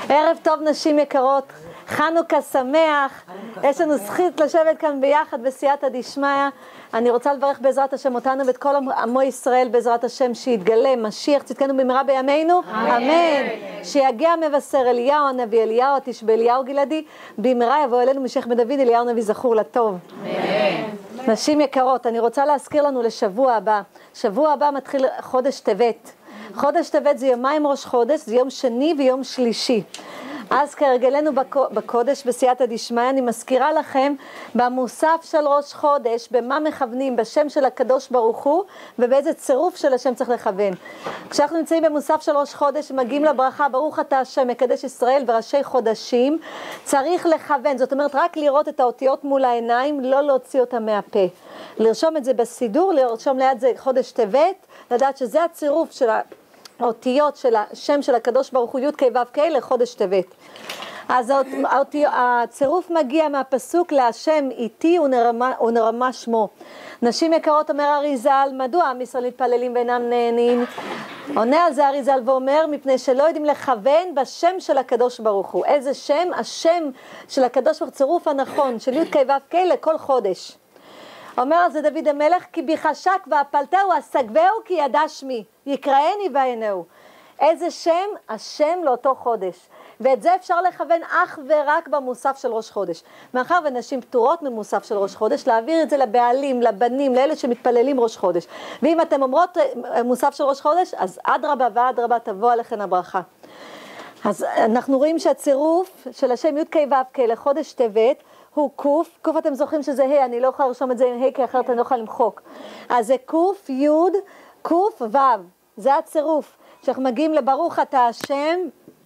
ערב טוב נשים יקרות, חנוכה שמח, יש לנו זכות לשבת כאן ביחד בסייעתא דשמיא. אני רוצה לברך בעזרת השם אותנו ואת כל עמו ישראל בעזרת השם, שיתגלה משיח צדקנו במהרה בימינו, אמן. שיגיע מבשר אליהו הנביא, אליהו התשבי, אליהו גלעדי, במהרה יבוא אלינו משיח בן דוד, אליהו הנביא זכור לטוב. אמן. נשים יקרות, אני רוצה להזכיר לנו לשבוע הבא. שבוע הבא מתחיל חודש טבת. חודש טבת זה יומיים ראש חודש, זה יום שני ויום שלישי. אז כהרגלנו בקודש בסייעתא דשמיא, אני מזכירה לכם במוסף של ראש חודש, במה מכוונים, בשם של הקדוש ברוך הוא, ובאיזה צירוף של השם צריך לכוון. כשאנחנו נמצאים במוסף של ראש חודש, מגיעים לברכה, ברוך אתה השם, מקדש ישראל וראשי חודשים, צריך לכוון, זאת אומרת רק לראות את האותיות מול העיניים, לא להוציא אותם מהפה. לרשום את זה בסידור, לרשום ליד זה חודש טבת, לדעת שזה הצירוף של האותיות של השם של הקדוש ברוך הוא, י' כ' ו' כ' לחודש טבת. אז הצירוף מגיע מהפסוק להשם איתי ונרמה שמו. נשים יקרות, אומר אריזל, מדוע עם ישראל מתפללים ואינם נהנים? עונה על זה אריזל ואומר, מפני שלא יודעים לכוון בשם של הקדוש ברוך הוא. איזה שם? השם של הקדוש ברוך הוא, צירוף הנכון של י' כ' ו' כ' לכל חודש. אומר על זה דוד המלך, כי בי חשק והפלתהו אסגבהו כי ידע שמי, יקראני ועיינהו. איזה שם? השם לאותו חודש. ואת זה אפשר לכוון אך ורק במוסף של ראש חודש. מאחר ונשים פטורות ממוסף של ראש חודש, להעביר את זה לבעלים, לבנים, לאלה שמתפללים ראש חודש. ואם אתם אומרות מוסף של ראש חודש, אז אדרבה ואדרבה תבוא עליכן הברכה. אז אנחנו רואים שהצירוף של השם י' כ' ו' כ' לחודש טבת, הוא קוף, קוף אתם זוכרים שזה ה', אני לא יכולה לרשום את זה עם ה' כי אחרת אני לא יכולה למחוק. אז זה קוף, י', קוף, ו', זה הצירוף. כשאנחנו מגיעים לברוך אתה השם,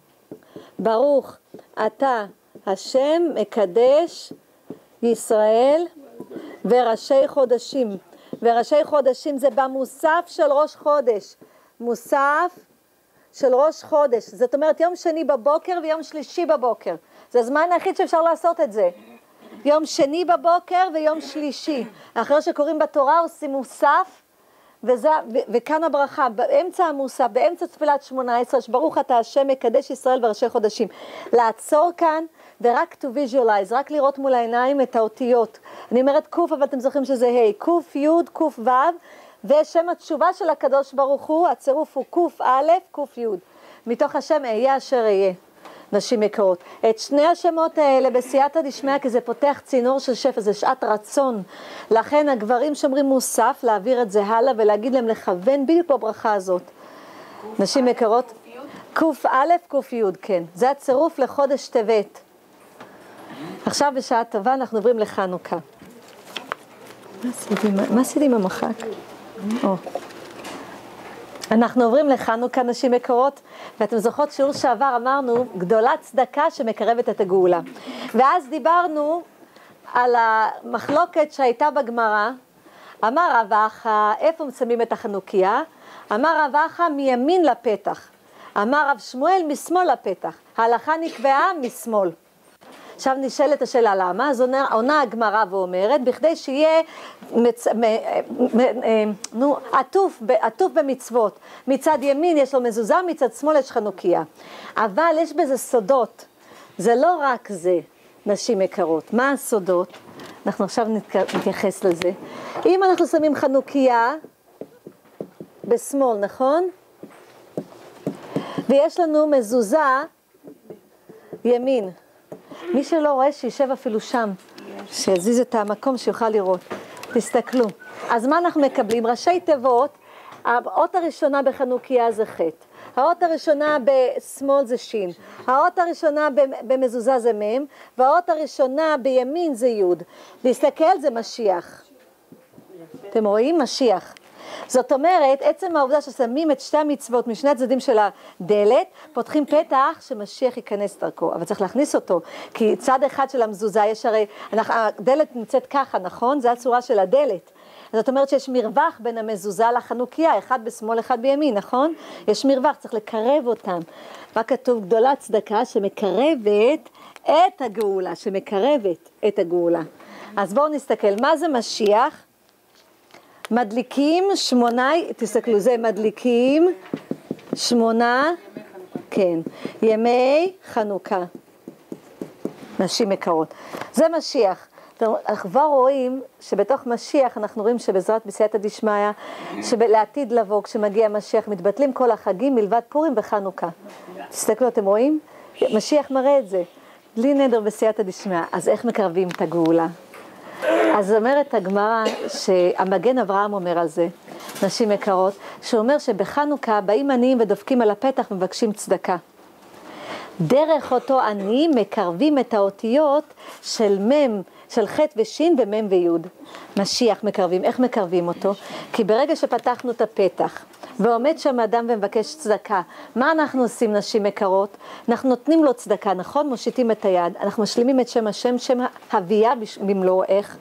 ברוך אתה השם, מקדש ישראל וראשי חודשים. וראשי חודשים זה במוסף של ראש חודש. מוסף של ראש חודש. זאת אומרת יום שני בבוקר ויום שלישי בבוקר. זה הזמן היחיד שאפשר לעשות את זה. יום שני בבוקר ויום שלישי. אחרי שקוראים בתורה עושים מוסף, וכאן הברכה, באמצע המוסף, באמצע תפילת 18, שברוך אתה השם מקדש ישראל וראשי חודשים. לעצור כאן ורק to visualize, רק לראות מול העיניים את האותיות. אני אומרת קוף, אבל אתם זוכרים שזה ה', קוף י', קוף ו', ושם התשובה של הקדוש ברוך הוא, הצירוף הוא קוף א', קוף י'. מתוך השם אהיה אשר אהיה. נשים יקרות. את שני השמות האלה בסייעתא דשמיא, כי זה פותח צינור של שפע, זה שעת רצון. לכן הגברים שומרים מוסף, להעביר את זה הלאה ולהגיד להם לכוון בדיוק בברכה הזאת. נשים יקרות. קוף א', קוף י', כן. זה הצירוף לחודש טבת. עכשיו בשעה טובה אנחנו עוברים לחנוכה. מה עשיתי עם המחק? אנחנו עוברים לחנוכה נשים יקרות, ואתם זוכרות שיעור שעבר אמרנו גדולת צדקה שמקרבת את הגאולה. ואז דיברנו על המחלוקת שהייתה בגמרא. אמר רב אחא, איפה שמים את החנוכיה? אמר רב אחא מימין לפתח. אמר רב שמואל משמאל לפתח. ההלכה נקבעה משמאל. עכשיו נשאלת השאלה למה, אז עונה הגמרא ואומרת, בכדי שיהיה עטוף במצוות. מצד ימין יש לו מזוזה, מצד שמאל יש חנוכיה. אבל יש בזה סודות. זה לא רק זה, נשים יקרות. מה הסודות? אנחנו עכשיו נתייחס לזה. אם אנחנו שמים חנוכיה בשמאל, נכון? ויש לנו מזוזה ימין. מי שלא רואה שישב אפילו שם, שיזיז את המקום שיוכל לראות. תסתכלו. אז מה אנחנו מקבלים? ראשי תיבות, האות הראשונה בחנוכיה זה ח', האות הראשונה בשמאל זה ש', האות הראשונה במזוזה זה מ', והאות הראשונה בימין זה י'. להסתכל זה משיח. אתם רואים? משיח. זאת אומרת, עצם העובדה ששמים את שתי המצוות משני הצדדים של הדלת, פותחים פתח שמשיח ייכנס דרכו, אבל צריך להכניס אותו, כי צד אחד של המזוזה יש הרי, הדלת נמצאת ככה, נכון? זה הצורה של הדלת. זאת אומרת שיש מרווח בין המזוזה לחנוכיה, אחד בשמאל, אחד בימין, נכון? יש מרווח, צריך לקרב אותם. רק כתוב גדולה צדקה שמקרבת את הגאולה, שמקרבת את הגאולה. אז בואו נסתכל, מה זה משיח? מדליקים 8, תסתכלו, זה מדליקים 8 כן, ימי חנוכה. נשים יקרות. זה משיח. אנחנו כבר רואים שבתוך משיח אנחנו רואים שבעזרת בסייעתא דשמיא, שלעתיד לבוא כשמגיע משיח מתבטלים כל החגים מלבד פורים וחנוכה. תסתכלו, אתם רואים? משיח מראה את זה. בלי נדר בסייעתא דשמיא. אז איך מקרבים את הגאולה? אז אומרת הגמרא שהמגן אברהם אומר על זה, נשים יקרות, שאומר שבחנוכה באים עניים ודופקים על הפתח ומבקשים צדקה. דרך אותו עני מקרבים את האותיות של מם, של ח' ושין ומם ויוד. משיח מקרבים. איך מקרבים אותו? כי ברגע שפתחנו את הפתח ועומד שם אדם ומבקש צדקה, מה אנחנו עושים נשים יקרות? אנחנו נותנים לו צדקה, נכון? מושיטים את היד, אנחנו משלימים את שם השם, שם הוויה במלואו. איך?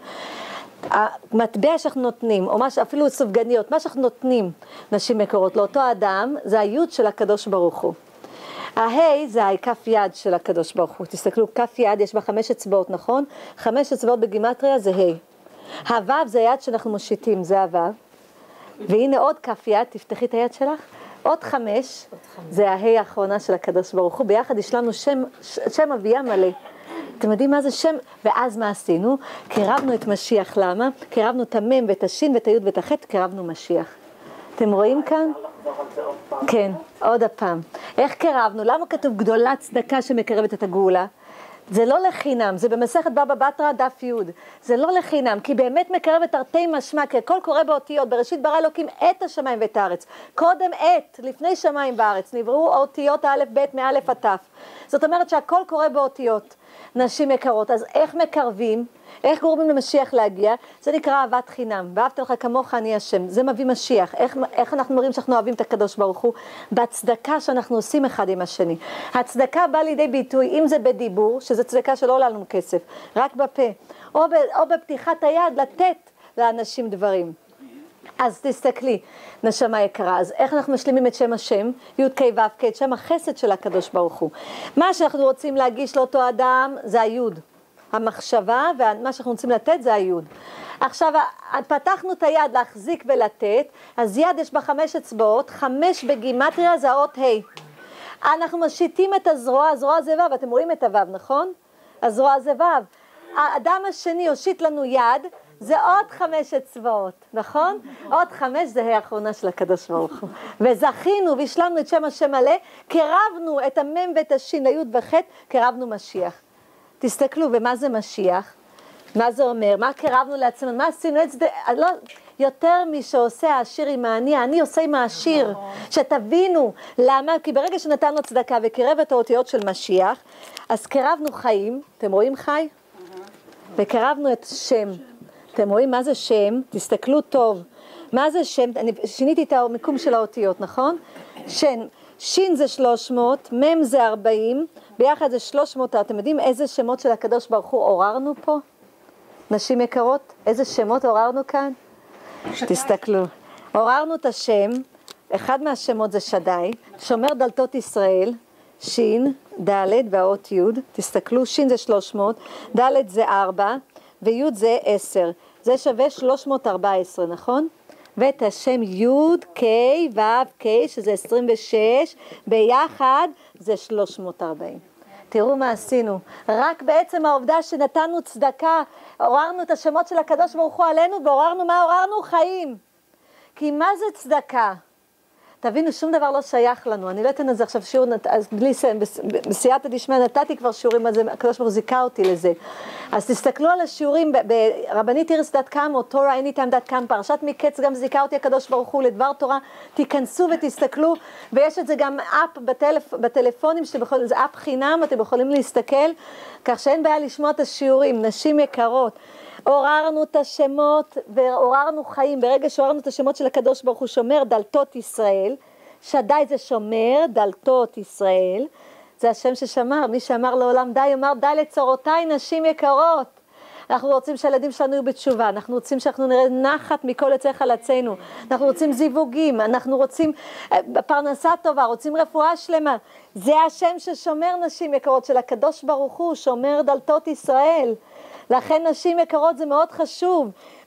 המטבע שאנחנו נותנים, או אפילו סופגניות, מה שאנחנו נותנים נשים יקרות לאותו אדם, זה היוד של הקדוש ברוך הוא. ההי זה כף יד של הקדוש ברוך הוא. תסתכלו, כף יד יש בה 5 אצבעות, נכון? 5 אצבעות בגימטריה זה ה'. הוו זה היד שאנחנו מושיטים, זה הוו. והנה עוד כף יד, תפתחי את היד שלך. עוד 5, זה ההי האחרונה של הקדוש ברוך הוא. ביחד יש לנו שם הוויה מלא. אתם יודעים מה זה שם? ואז מה עשינו? קרבנו את משיח. למה? קרבנו את המם ואת השין ואת היוד ואת החטא, קרבנו משיח. אתם רואים כאן? כן, עוד הפעם. איך קרבנו? למה כתוב גדולה צדקה שמקרבת את הגאולה? זה לא לחינם, זה במסכת בבא בתרא דף י'. זה לא לחינם, כי באמת מקרבת תרתי משמע, כי הכל קורה באותיות. בראשית ברא אלוקים את השמיים ואת הארץ. קודם את, לפני שמיים בארץ, נבראו אותיות א' ב' מאלף עד ת'. זאת אומרת שהכל קורה באותיות. נשים יקרות, אז איך מקרבים? איך גורמים למשיח להגיע? זה נקרא אהבת חינם. ואהבת לך כמוך אני השם. זה מביא משיח. איך אנחנו מראים שאנחנו אוהבים את הקדוש ברוך הוא? בהצדקה שאנחנו עושים אחד עם השני. הצדקה באה לידי ביטוי, אם זה בדיבור, שזה צדקה שלא עולה לנו כסף, רק בפה, או בפתיחת היד לתת לאנשים דברים. אז תסתכלי, נשמה יקרה, אז איך אנחנו משלימים את שם השם? י' כ' ו' כ', שם החסד של הקדוש ברוך הוא. מה שאנחנו רוצים להגיש לאותו אדם זה היוד. המחשבה, ומה שאנחנו רוצים לתת זה היוד. עכשיו, פתחנו את היד להחזיק ולתת, אז יד יש בה 5 אצבעות, 5 בגימטריה זה האות ה'. אנחנו משיתים את הזרוע, הזרוע זה ו', אתם רואים את הו', נכון? הזרוע זה ו'. האדם השני הושיט לנו יד, זה עוד 5 אצבעות, נכון? עוד 5 זה ה' האחרונה של הקדוש ברוך הוא. וזכינו והשלמנו את שם השם מלא, קרבנו את המם ואת השין, היוד וחטא, קרבנו משיח. תסתכלו, ומה זה משיח? מה זה אומר? מה קרבנו לעצמנו? מה עשינו? לא, יותר מי שעושה העשיר עם העני, העני עושה עם העשיר. שתבינו, למה? כי ברגע שנתן לו צדקה וקרב את האותיות של משיח, אז קרבנו חיים, אתם רואים חי? וקרבנו את שם. אתם רואים מה זה שם? תסתכלו טוב. מה זה שם? אני שיניתי את המיקום של האותיות, נכון? שין זה 300, מם זה 40, ביחד זה 300, אתם יודעים איזה שמות של הקדוש ברוך הוא עוררנו פה? נשים יקרות, איזה שמות עוררנו כאן? תסתכלו, עוררנו את השם, אחד מהשמות זה שדי, שומר דלתות ישראל, שין, ד' והאות י', תסתכלו, שין זה 300, ד' זה 4, וי' זה 10, זה שווה 314, נכון? ואת השם י' כ' ו' כ' שזה 26, ביחד זה 340. תראו מה עשינו, רק בעצם העובדה שנתנו צדקה, עוררנו את השמות של הקדוש ברוך הוא עלינו, ועוררנו מה? עוררנו חיים. כי מה זה צדקה? תבינו, שום דבר לא שייך לנו, אני לא אתן לזה עכשיו שיעור, בלי בסייעתא דשמיא נתתי כבר שיעורים על זה, הקדוש ברוך הוא זיכה אותי לזה. אז תסתכלו על השיעורים ברבנית איריס.com או TorahAnytime.com, פרשת מקץ גם זיכה אותי הקדוש ברוך הוא לדבר תורה, תיכנסו ותסתכלו, ויש את זה גם אפ בטלפונים, זה אפ חינם, אתם יכולים להסתכל, כך שאין בעיה לשמוע את השיעורים, נשים יקרות. עוררנו את השמות ועוררנו חיים. ברגע שעוררנו את השמות של הקדוש ברוך הוא, שומר דלתות ישראל, שדי זה שומר דלתות ישראל, זה השם ששמר. מי שאמר לעולם די, אמר די לצורותיי נשים יקרות. אנחנו רוצים שהילדים שלנו יהיו בתשובה, אנחנו רוצים שאנחנו נראה נחת מכל יצא חלצינו, אנחנו רוצים זיווגים, אנחנו רוצים פרנסה טובה, רוצים רפואה שלמה. זה השם ששומר נשים יקרות של הקדוש ברוך הוא, שומר דלתות ישראל. לכן נשים יקרות זה מאוד חשוב.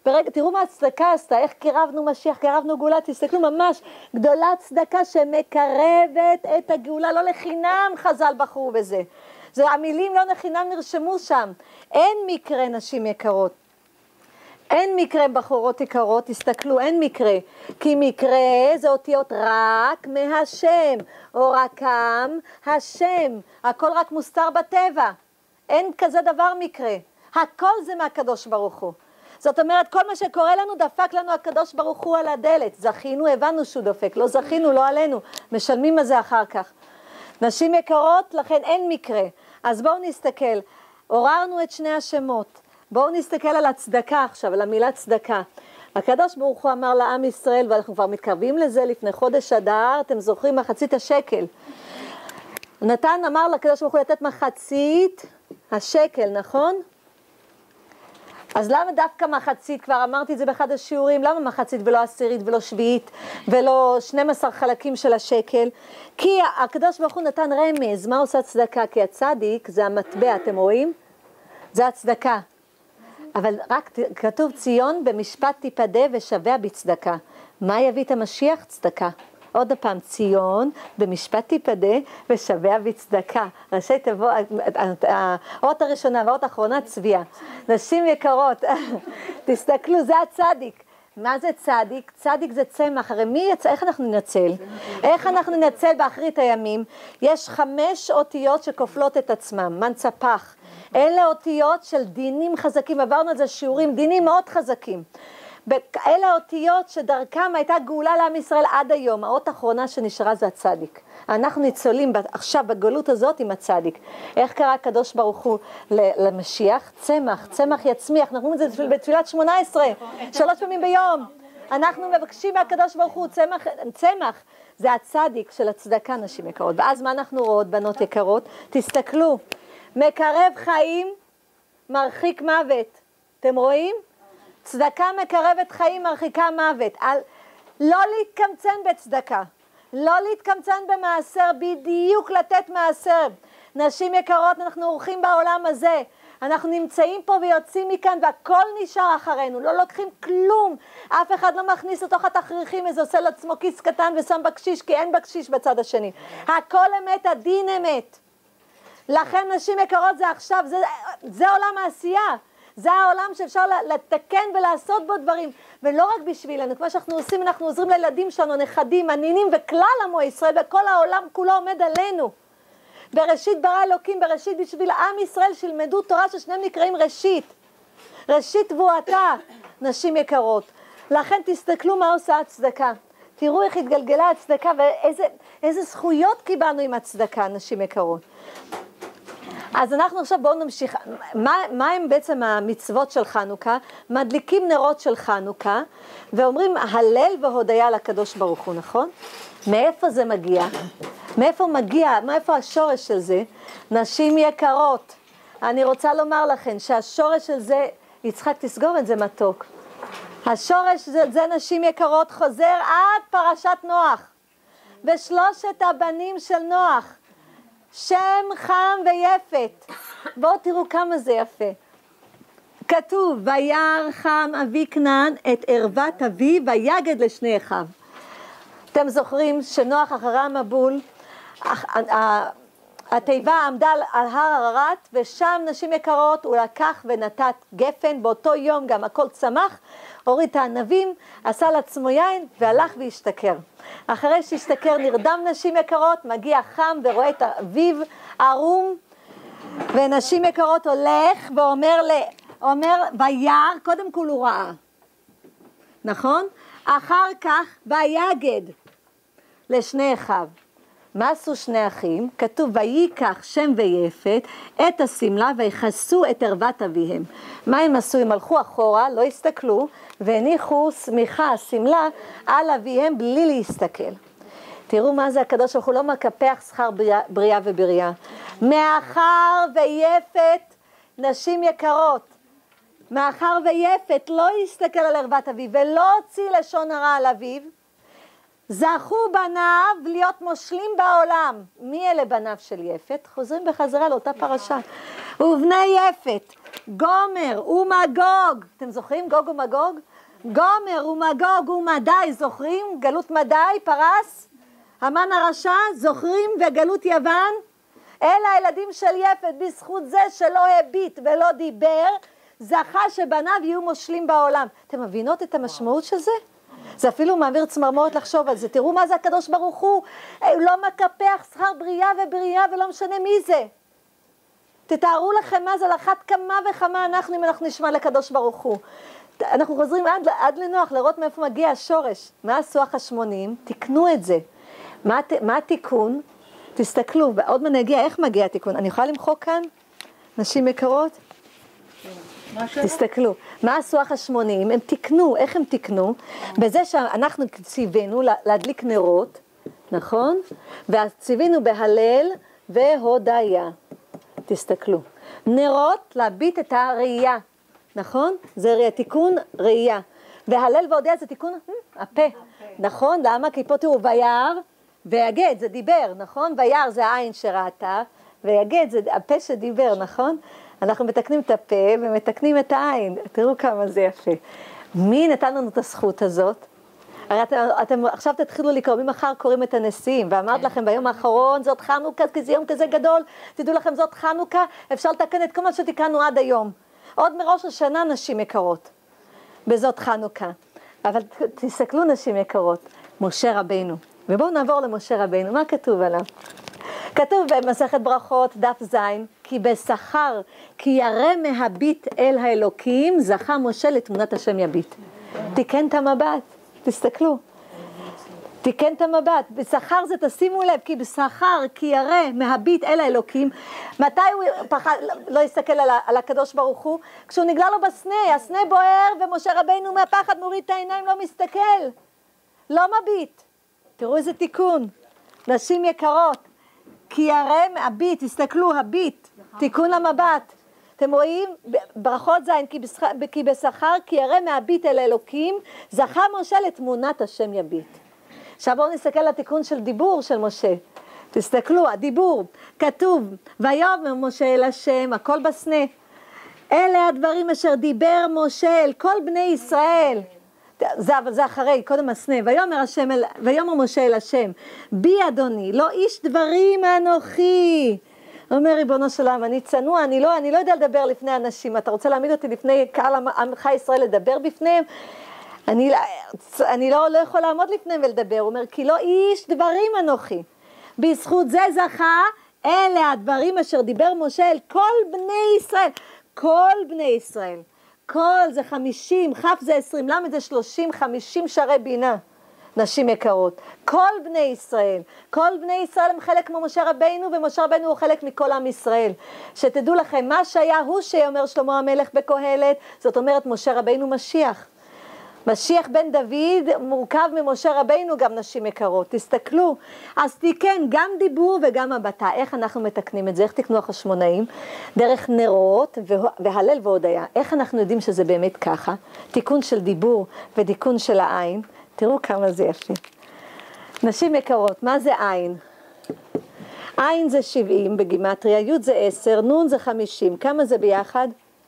ברגע, תראו מה הצדקה עשתה, איך קירבנו משיח, קירבנו גאולה, תסתכלו ממש, גדולה צדקה שמקרבת את הגאולה, לא לחינם חז"ל בחרו בזה. זה המילים לא לחינם נרשמו שם. אין מקרה נשים יקרות. אין מקרה בחורות יקרות, תסתכלו, אין מקרה. כי מקרה זה אותיות רק מהשם, או רקם השם. הכל רק מוסתר בטבע. אין כזה דבר מקרה. הכל זה מהקדוש ברוך הוא. זאת אומרת, כל מה שקורה לנו, דפק לנו הקדוש ברוך הוא על הדלת. זכינו, הבנו שהוא דופק. לא זכינו, לא עלינו. משלמים על זה אחר כך. נשים יקרות, לכן אין מקרה. אז בואו נסתכל. עוררנו את שני השמות. בואו נסתכל על הצדקה עכשיו, על המילה צדקה. הקדוש ברוך הוא אמר לעם ישראל, ואנחנו כבר מתקרבים לזה לפני חודש אדר, אתם זוכרים מחצית השקל. נתן אמר לקדוש ברוך הוא לתת מחצית השקל, נכון? אז למה דווקא מחצית? כבר אמרתי את זה באחד השיעורים, למה מחצית ולא עשירית ולא שביעית ולא 12 חלקים של השקל? כי הקדוש ברוך הוא נתן רמז, מה עושה צדקה? כי הצדיק זה המטבע, אתם רואים? זה הצדקה. אבל רק כתוב ציון במשפט תיפדה ושבע בצדקה. מה יביא את המשיח? צדקה. עוד פעם, ציון במשפט תיפדה ושבע בצדקה. ראשי תבוא, האות הראשונה והאות האחרונה צביעה. נשים יקרות, תסתכלו, זה הצדיק. מה זה צדיק? צדיק זה צמח. הרי איך אנחנו ננצל? איך אנחנו ננצל באחרית הימים? יש 5 אותיות שכופלות את עצמם, מנצפח. אלה אותיות של דינים חזקים, עברנו על זה שיעורים, דינים מאוד חזקים. אלה אותיות שדרכם הייתה גאולה לעם ישראל עד היום. האות האחרונה שנשארה זה הצדיק. אנחנו ניצולים עכשיו בגלות הזאת עם הצדיק. איך קרא הקדוש ברוך הוא למשיח? צמח, צמח יצמיח. אנחנו רואים את זה בתפילת 18, 3 פעמים ביום. אנחנו מבקשים מהקדוש ברוך הוא צמח. זה הצדיק של הצדקה, נשים יקרות. ואז מה אנחנו רואות, בנות יקרות? תסתכלו. מקרב חיים, מרחיק מוות. אתם רואים? צדקה מקרבת חיים, מרחיקה מוות. לא להתקמצן בצדקה. לא להתקמצן במעשר, בדיוק לתת מעשר. נשים יקרות, אנחנו אורחים בעולם הזה. אנחנו נמצאים פה ויוצאים מכאן והכל נשאר אחרינו. לא לוקחים כלום. אף אחד לא מכניס לתוך התכריכים, איזה עושה לעצמו כיס קטן ושם בקשיש, כי אין בקשיש בצד השני. הכל אמת, הדין אמת. לכן נשים יקרות זה עכשיו, זה עולם העשייה. זה העולם שאפשר לתקן ולעשות בו דברים. ולא רק בשבילנו, כמו שאנחנו עושים, אנחנו עוזרים לילדים שלנו, נכדים, הנינים וכלל עמו ישראל, וכל העולם כולו עומד עלינו. בראשית ברא אלוקים, בראשית בשביל עם ישראל שילמדו תורה ששניהם נקראים ראשית. ראשית תבואתה, נשים יקרות. לכן תסתכלו מה עושה הצדקה. תראו איך התגלגלה הצדקה ואיזה זכויות קיבלנו עם הצדקה, נשים יקרות. אז אנחנו עכשיו בואו נמשיך. מה הם בעצם המצוות של חנוכה? מדליקים נרות של חנוכה ואומרים הלל והודיה לקדוש ברוך הוא, נכון? מאיפה זה מגיע? מאיפה מגיע? מאיפה השורש של זה? נשים יקרות. אני רוצה לומר לכם שהשורש של זה, יצחק תסגור את זה מתוק. השורש זה נשים יקרות חוזר עד פרשת נוח. ושלושת הבנים של נוח. שם, חם ויפת. בואו תראו כמה זה יפה. כתוב, וירא חם אבי כנען את ערוות אביו ויגד לשני אחיו. אתם זוכרים שנוח אחרי המבול, התיבה עמדה על הר עררת, ושם נשים יקרות הוא לקח ונתת גפן, באותו יום גם הכל צמח, הוריד את הענבים, עשה לעצמו יין והלך והשתכר. אחרי שהשתכר נרדם נשים יקרות, מגיע חם ורואה את אביו ערום, ונשים יקרות הולך ואומר וירא, קודם כל הוא ראה, נכון? אחר כך ויגד לשני אחיו. מה עשו שני אחים? כתוב ויקח שם ויפת את השמלה ויכסו את ערוות אביהם. מה הם עשו? הם הלכו אחורה, לא הסתכלו, והניחו שמיכה, השמלה, על אביהם בלי להסתכל. תראו מה זה הקדוש ברוך הוא לא מקפח שכר בריאה ובריאה. מאחר ויפת, נשים יקרות, מאחר ויפת לא הסתכל על ערוות אביו ולא הוציא לשון הרע על אביו, זכו בניו להיות מושלים בעולם. מי אלה בניו של יפת? חוזרים בחזרה לאותה פרשה. ובני יפת, גומר ומגוג. אתם זוכרים גוג ומגוג? גומר ומגוג ומדי, זוכרים? גלות מדי, פרס, המן הרשע, זוכרים? וגלות יוון. אלה הילדים של יפת, בזכות זה שלא הביט ולא דיבר, זכה שבניו יהיו מושלים בעולם. אתם מבינות את המשמעות של זה? זה אפילו מעביר צמרמורת לחשוב על זה. תראו מה זה הקדוש ברוך הוא לא מקפח שכר בריאה ובריאה ולא משנה מי זה. תתארו לכם מה זה, לחת כמה וכמה אנחנו אם אנחנו נשמע לקדוש ברוך הוא. אנחנו חוזרים עד לנוח לראות מאיפה מגיע השורש. מה עשו החשמונים? תקנו את זה. מה התיקון? תסתכלו, ועוד מה נגיע, איך מגיע התיקון? אני יכולה למחוק כאן? נשים יקרות? תסתכלו, מה עשו החשמונים? הם תקנו, איך הם תקנו? בזה שאנחנו ציווינו להדליק נרות, נכון? וציווינו בהלל והודיה. תסתכלו. נרות להביט את הראייה, נכון? זה תיקון ראייה. והלל והודיה זה תיקון הפה, נכון? למה? כי פה תראו, וירא ויגד, זה דיבר, נכון? וירא זה העין שראתה, ויגד זה הפה שדיבר, נכון? אנחנו מתקנים את הפה ומתקנים את העין. תראו כמה זה יפה. מי נתן לנו את הזכות הזאת? הרי אתם עכשיו תתחילו לקרוא, ממחר קוראים את הנשיאים, ואמרת לכם ביום האחרון, זאת חנוכה, כי זה יום כזה גדול, תדעו לכם זאת חנוכה, אפשר לתקן את כל מה שתיקנו עד היום. עוד מראש השנה נשים יקרות, בזאת חנוכה. אבל תסתכלו נשים יקרות, משה רבינו. ובואו נעבור למשה רבינו, מה כתוב עליו? כתוב במסכת ברכות, דף זין, כי בשכר, כי ירא מהביט אל האלוקים, זכה משה לתמונת השם יביט. תיקן את המבט, תסתכלו. תיקן את המבט, בשכר זה תשימו לב, כי בשכר, כי ירא מהביט אל האלוקים, מתי הוא לא יסתכל על הקדוש ברוך הוא? כשהוא נגלה לו בסנה, הסנה בוער, ומשה רבינו מהפחד מוריד את העיניים, לא מסתכל, לא מביט. תראו איזה תיקון, נשים יקרות. כי ירא מהביט, תסתכלו, הביט, תיקון למבט. אתם רואים? ברכות זין, כי בשכר, כי ירא מהביט אל האלוקים, זכה משה לתמונת השם יביט. עכשיו בואו נסתכל על התיקון של דיבור של משה. תסתכלו, הדיבור, כתוב, ויאמר משה אל השם, הכל בסנה. אלה הדברים אשר דיבר משה אל כל בני ישראל. אבל זה אחרי, קודם הסנה. ויאמר משה אל השם, בי אדוני, לא איש דברים אנוכי. אומר ריבונו של עולם, אני צנוע, אני לא יודע לדבר לפני אנשים. אתה רוצה להעמיד אותי לפני קהל עמך ישראל לדבר בפניהם? אני לא יכול לעמוד לפניהם ולדבר. הוא אומר, כי לא איש דברים אנוכי. בזכות זה זכה, אלה הדברים אשר דיבר משה אל כל בני ישראל. כל בני ישראל. כל זה 50, כף זה 20, למה זה 30, 50 שערי בינה, נשים יקרות. כל בני ישראל, כל בני ישראל הם חלק כמו משה רבינו, ומשה רבינו הוא חלק מכל עם ישראל. שתדעו לכם, מה שהיה הוא שאומר שלמה המלך בקהלת, זאת אומרת משה רבינו משיח. משיח בן דוד מורכב ממשה רבינו גם נשים יקרות, תסתכלו. אז תיקן גם דיבור וגם הבטה. איך אנחנו מתקנים את זה? איך תקנו החשמונאים? דרך נרות והלל והודיה. איך אנחנו יודעים שזה באמת ככה? תיקון של דיבור ותיקון של העין. תראו כמה זה יפה. נשים יקרות, מה זה עין? עין זה 70 בגימטריה, י' זה 10, נ' זה 50. כמה זה ביחד?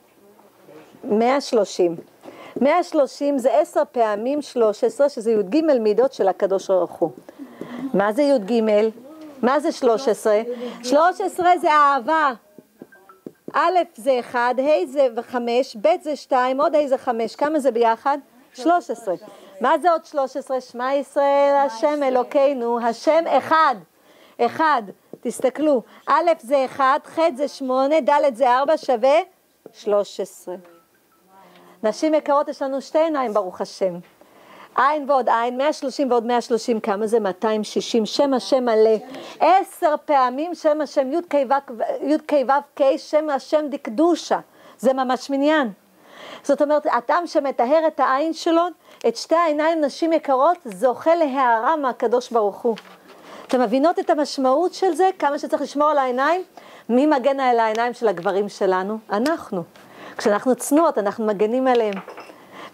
130. 130 זה 10 פעמים 13, שזה י"ג מידות של הקדוש ברוך הוא. מה זה י"ג? מה זה 13? 13 זה אהבה. א' זה 1, ה' זה 5, ב' זה 2, עוד ה' זה 5. כמה זה ביחד? 13. מה זה עוד 13? שמע ישראל, השם אלוקינו, השם אחד. אחד. תסתכלו. א' זה 1, ח' זה 8, ד' זה 4, שווה 13. נשים יקרות, יש לנו שתי עיניים ברוך השם. עין ועוד עין, 130 ועוד 130, כמה זה? 260, שם השם מלא. 10 פעמים שם השם, י' כ' ו' כ', שם השם דקדושה. זה ממש מניין. זאת אומרת, אדם שמטהר את העין שלו, את שתי העיניים נשים יקרות, זוכה להערה מהקדוש ברוך הוא. אתם מבינות את המשמעות של זה? כמה שצריך לשמור על העיניים? מי מגן על העיניים של הגברים שלנו? אנחנו. כשאנחנו צנועות, אנחנו מגנים עליהם.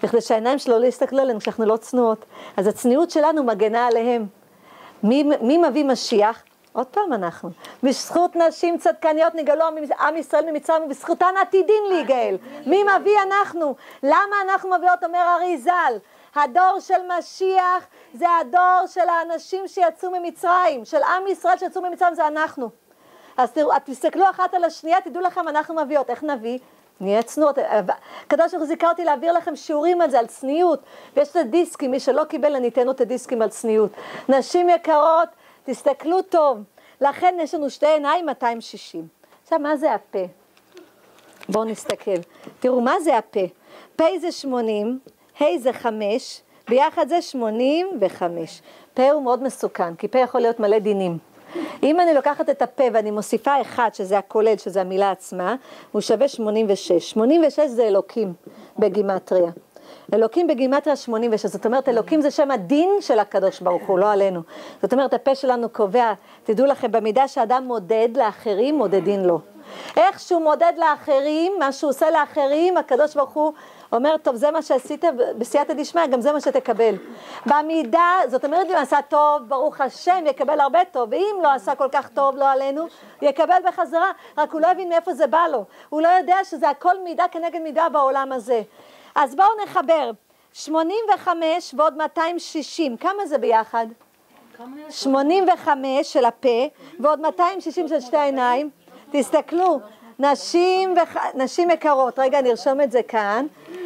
בכדי שהעיניים שלו לא יסתכלו עלינו כשאנחנו לא צנועות. אז הצניעות שלנו מגנה עליהם. מי מביא משיח? עוד פעם אנחנו. בזכות נשים צדקניות נגאלו עם ישראל ממצרים, ובזכותן עתידין להיגאל. מי מביא? אנחנו. למה אנחנו מביאות? אומר אריז"ל, הדור של משיח זה הדור של האנשים שיצאו ממצרים, של עם ישראל שיצאו ממצרים, זה אנחנו. אז תסתכלו אחת על השנייה, תדעו לכם, אנחנו מביאות. איך נביא? נהיה צנועות. הקדוש ברוך הוא זיכה אותי להעביר לכם שיעורים על זה, על צניעות, ויש את הדיסקים, מי שלא קיבל אני אתן לו את הדיסקים על צניעות. נשים יקרות, תסתכלו טוב, לכן יש לנו שתי עיניים 260. עכשיו, מה זה הפה? בואו נסתכל. תראו, מה זה הפה? פה זה 80, ה' זה 5, ביחד זה 85. פה הוא מאוד מסוכן, כי פה יכול להיות מלא דינים. אם אני לוקחת את הפה ואני מוסיפה אחד, שזה הכולל, שזה המילה עצמה, הוא שווה 86. 86 זה אלוקים בגימטריה. אלוקים בגימטריה 86, זאת אומרת, אלוקים זה שם הדין של הקדוש ברוך הוא, לא עלינו. זאת אומרת, הפה שלנו קובע, תדעו לכם, במידה שאדם מודד לאחרים, מודדין לו. איך שהוא מודד לאחרים, מה שהוא עושה לאחרים, הקדוש ברוך הוא אומר, טוב, זה מה שעשית בסייעתא דשמיא, גם זה מה שתקבל. במידה, זאת אומרת, אם עשה טוב, ברוך השם, יקבל הרבה טוב, ואם לא עשה כל כך טוב, לא עלינו, יקבל בחזרה, רק הוא לא הבין מאיפה זה בא לו. הוא לא יודע שזה הכל מידה כנגד מידה בעולם הזה. אז בואו נחבר, 85 ועוד 260, כמה זה ביחד? 85 של הפה, ועוד 260 של שתי העיניים. תסתכלו, נשים יקרות, רגע נרשום את זה כאן,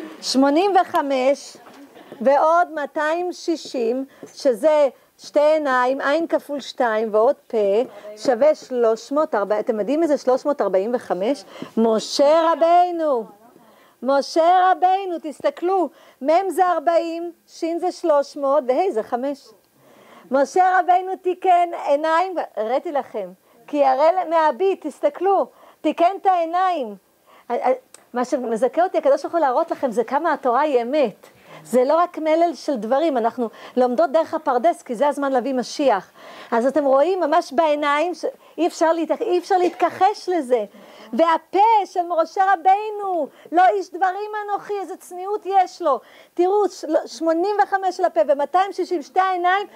85 ועוד 260, שזה שתי עיניים, עין כפול 2 ועוד פה, שווה 340, אתם יודעים איזה 345? משה רבינו. משה רבינו, תסתכלו, מ' זה 40, ש' זה 300 וה' זה 5. משה רבינו תיקן עיניים, הראיתי לכם, כי הרי מהביט, תסתכלו, תיקן את העיניים. מה שמזכה אותי, הקדוש ברוך הוא להראות לכם, זה כמה התורה היא אמת. זה לא רק מלל של דברים, אנחנו לומדות דרך הפרדס, כי זה הזמן להביא משיח. אז אתם רואים ממש בעיניים, אי אפשר להתכחש לזה. והפה של משה רבינו, לא איש דברים אנוכי, איזה צניעות יש לו. תראו, 85 של הפה ו-260 שתי העיניים,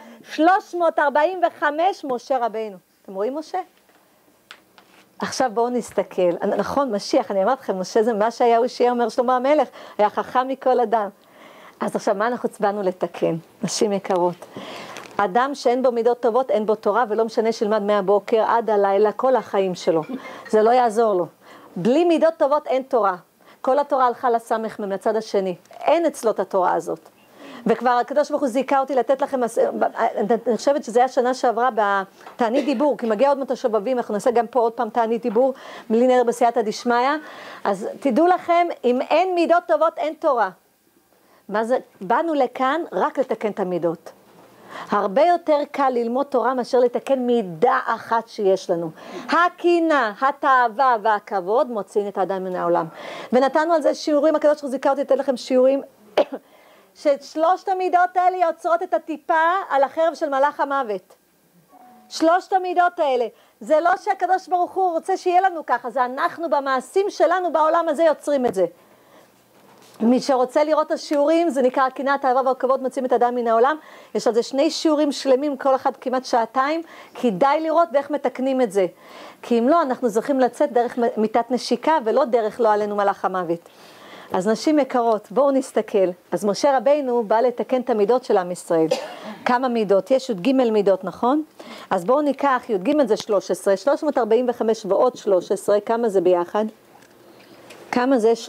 345 משה רבינו. אתם רואים משה? עכשיו בואו נסתכל. נכון, משיח, אני אמרת לכם, משה זה מה שהיה הושע אומר שלמה המלך, היה חכם מכל אדם. אז עכשיו מה אנחנו צבענו לתקן? נשים יקרות. אדם שאין בו מידות טובות, אין בו תורה, ולא משנה שלמד מהבוקר עד הלילה, כל החיים שלו. זה לא יעזור לו. בלי מידות טובות אין תורה. כל התורה הלכה לסמך מהצד השני. אין אצלו את התורה הזאת. וכבר הקדוש ברוך הוא זיכה אותי לתת לכם, אני חושבת שזה היה שנה שעברה בתענית דיבור, כי מגיע עוד מעט השובבים, אנחנו נעשה גם פה עוד פעם תענית דיבור, בלי נדר בסייעתא דשמיא. אז תדעו לכם, אם אין מידות טובות, אין תורה. מה זה? באנו לכאן רק לתקן את המידות. הרבה יותר קל ללמוד תורה מאשר לתקן מידה אחת שיש לנו. הקנאה, התאווה והכבוד מוציאים את האדם מן העולם. ונתנו על זה שיעורים, הקדוש ברוך הוא זיכה אותי לתת לכם שיעורים, ששלושת המידות האלה יוצרות את הטיפה על החרב של מלאך המוות. שלושת המידות האלה. זה לא שהקדוש ברוך הוא רוצה שיהיה לנו ככה, זה אנחנו במעשים שלנו בעולם הזה יוצרים את זה. מי שרוצה לראות את השיעורים, זה נקרא הקנאה, התאווה והכבוד מוציאים את האדם מן העולם. יש על זה 2 שיעורים שלמים, כל אחד כמעט שעתיים, כדאי לראות ואיך מתקנים את זה. כי אם לא, אנחנו זוכים לצאת דרך מיטת נשיקה, ולא דרך לא עלינו מלאך המוות. אז נשים יקרות, בואו נסתכל. אז משה רבינו בא לתקן את המידות של עם ישראל. כמה מידות? יש י"ג מידות, נכון? אז בואו ניקח, י"ג זה 13, 345 ועוד 13, כמה זה ביחד? כמה זה?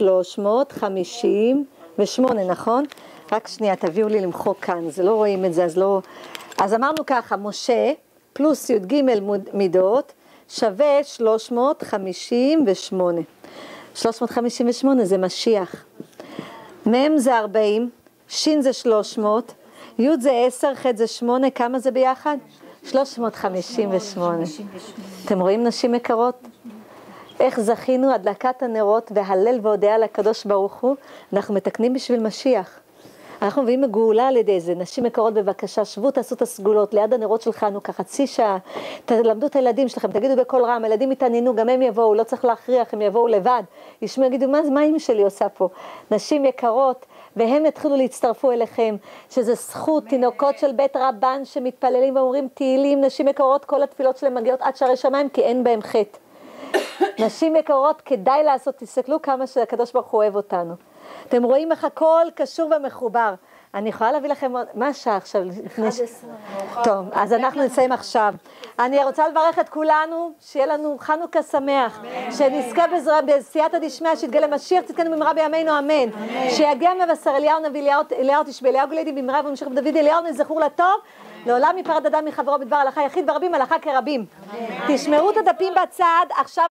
358, נכון? רק שנייה, תביאו לי למחוק כאן, זה לא רואים את זה, אז לא... אז אמרנו ככה, משה פלוס י"ג מידות שווה 358. 358 זה משיח. מ' זה 40, ש' זה 300, י' זה 10, ח' זה 8, כמה זה ביחד? 358. אתם רואים נשים יקרות? איך זכינו הדלקת הנרות והלל והודיה לקדוש ברוך הוא, אנחנו מתקנים בשביל משיח. אנחנו מביאים מגאולה על ידי זה. נשים יקרות, בבקשה, שבו, תעשו את הסגולות ליד הנרות של חנוכה, חצי שעה, תלמדו את הילדים שלכם, תגידו בקול רם, הילדים יתעניינו, גם הם יבואו, לא צריך להכריח, הם יבואו לבד, ישמעו, יגידו, מה אמא שלי עושה פה? נשים יקרות, והם יתחילו להצטרפו אליכם, שזה זכות, תינוקות של בית רבן שמתפללים ואומרים תהילים, נשים יקרות, כל התפילות שלהם מגיעות עד שערי שמיים, כי אין בהם חטא. נשים יקרות, כדאי לעשות, תסתכלו כמה שהקדוש ברוך הוא אוהב אותנו. אתם רואים איך הכל קשור ומחובר. אני יכולה להביא לכם מה השעה עכשיו? טוב, אז אנחנו נסיים עכשיו. אני רוצה לברך את כולנו, שיהיה לנו חנוכה שמח, שנזכה בסייעתא דשמיא, שיתגלה משיח, צדקנו במהרה בימינו, אמן. שיגיע מבשר אליהו נביא, אליהו תשבי, אליהו גלידי במהרה וממשיך בדוד, אליהו נזכור לטוב, לעולם ייפרד אדם מחברו בדבר הלכה יחיד ורבים, הלכה כרבים. תשמרו את הדפים בצד, עכשיו